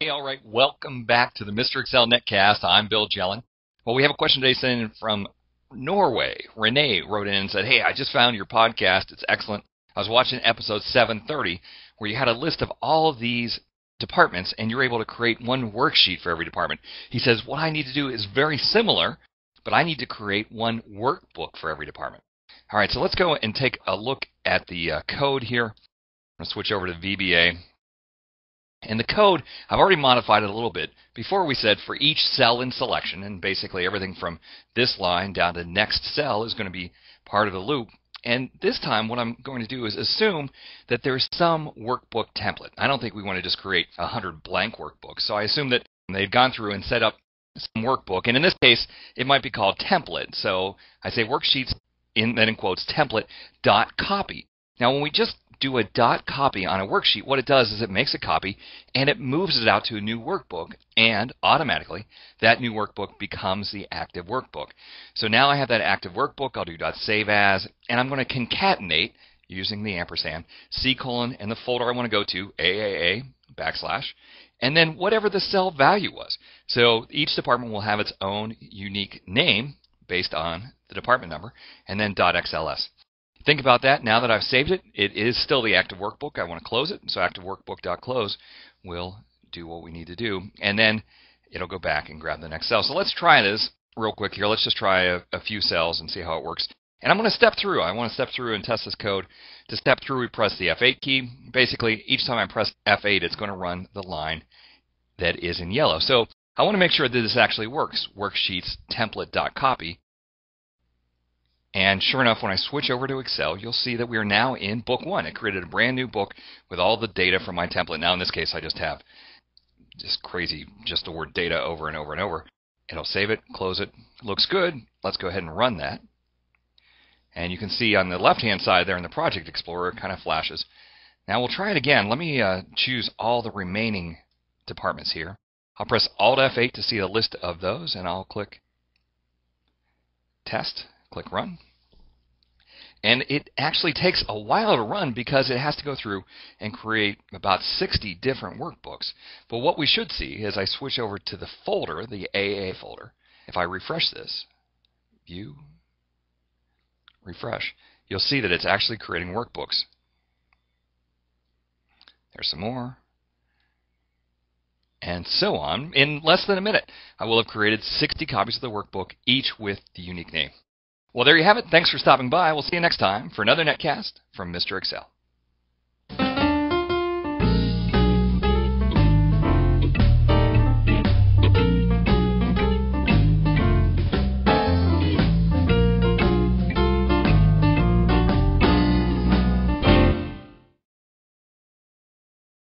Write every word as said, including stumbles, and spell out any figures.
Hey, all right, welcome back to the Mister Excel Netcast. I'm Bill Jelen. Well, we have a question today sent in from Norway. Rene wrote in and said, hey, I just found your podcast. It's excellent. I was watching episode seven thirty where you had a list of all of these departments and you're able to create one worksheet for every department. He says, what I need to do is very similar, but I need to create one workbook for every department. All right, so let's go and take a look at the uh, code here. I'm going to switch over to V B A. And the code, I've already modified it a little bit. Before we said for each cell in selection, and basically everything from this line down to next cell is going to be part of the loop. And this time what I'm going to do is assume that there's some workbook template. I don't think we want to just create a hundred blank workbooks. So I assume that they've gone through and set up some workbook. And in this case, it might be called template. So I say worksheets, in, then in quotes, template dot copy. Now when we just do a dot copy on a worksheet, what it does is it makes a copy and it moves it out to a new workbook, and automatically that new workbook becomes the active workbook. So now I have that active workbook. I'll do .save as, and I'm going to concatenate using the ampersand, C colon, and the folder I want to go to, A A A, backslash, and then whatever the cell value was. So each department will have its own unique name based on the department number, and then .xls. Think about that. Now that I've saved it, it is still the active workbook. I want to close it, so active workbook.close will do what we need to do, and then it'll go back and grab the next cell. So let's try this real quick here. Let's just try a, a few cells and see how it works. And I'm going to step through. I want to step through and test this code. To step through, we press the F eight key. Basically, each time I press F eight, it's going to run the line that is in yellow. So I want to make sure that this actually works. Worksheets template.copy. And sure enough, when I switch over to Excel, you'll see that we are now in book one. It created a brand new book with all the data from my template. Now in this case, I just have just crazy, just the word data over and over and over. It'll save it, close it. Looks good. Let's go ahead and run that. And you can see on the left-hand side there in the Project Explorer, it kind of flashes. Now we'll try it again. Let me uh, choose all the remaining departments here. I'll press Alt F eight to see a list of those, and I'll click Test. Click Run. And it actually takes a while to run because it has to go through and create about sixty different workbooks. But what we should see as I switch over to the folder, the A A folder, if I refresh this, View, Refresh, you'll see that it's actually creating workbooks. There's some more. And so on. In less than a minute, I will have created sixty copies of the workbook, each with the unique name. Well, there you have it. Thanks for stopping by. We'll see you next time for another Netcast from Mister Excel.